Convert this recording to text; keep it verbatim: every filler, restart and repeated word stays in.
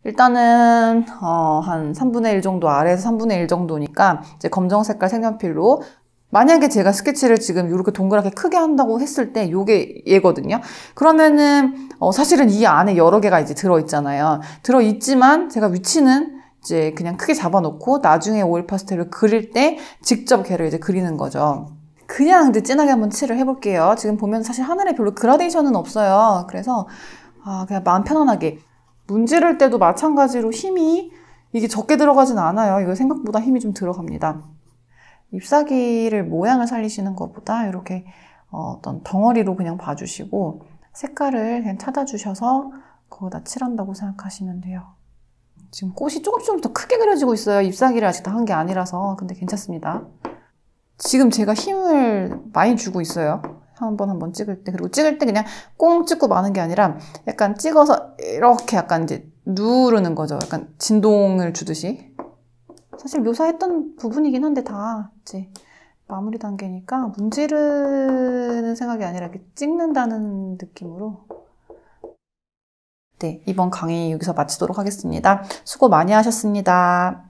일단은 어, 한 삼분의 일 정도 아래에서 삼분의 일 정도니까 이제 검정 색깔 색연필로, 만약에 제가 스케치를 지금 이렇게 동그랗게 크게 한다고 했을 때 요게 얘거든요. 그러면은 어, 사실은 이 안에 여러 개가 이제 들어있잖아요. 들어있지만 제가 위치는 이제 그냥 크게 잡아놓고 나중에 오일 파스텔을 그릴 때 직접 걔를 이제 그리는 거죠. 그냥 근데 진하게 한번 칠을 해볼게요. 지금 보면 사실 하늘에 별로 그라데이션은 없어요. 그래서 아, 그냥 마음 편안하게. 문지를 때도 마찬가지로 힘이 이게 적게 들어가진 않아요. 이거 생각보다 힘이 좀 들어갑니다. 잎사귀를 모양을 살리시는 것보다 이렇게 어떤 덩어리로 그냥 봐주시고 색깔을 그냥 찾아주셔서 거기다 칠한다고 생각하시면 돼요. 지금 꽃이 조금씩 조금 더 크게 그려지고 있어요. 잎사귀를 아직 다 한 게 아니라서. 근데 괜찮습니다. 지금 제가 힘을 많이 주고 있어요. 한 번 한 번 찍을 때. 그리고 찍을 때 그냥 꽁 찍고 마는 게 아니라 약간 찍어서 이렇게 약간 이제 누르는 거죠. 약간 진동을 주듯이. 사실 묘사했던 부분이긴 한데 다 이제 마무리 단계니까 문지르는 생각이 아니라 이렇게 찍는다는 느낌으로. 네, 이번 강의 여기서 마치도록 하겠습니다. 수고 많이 하셨습니다.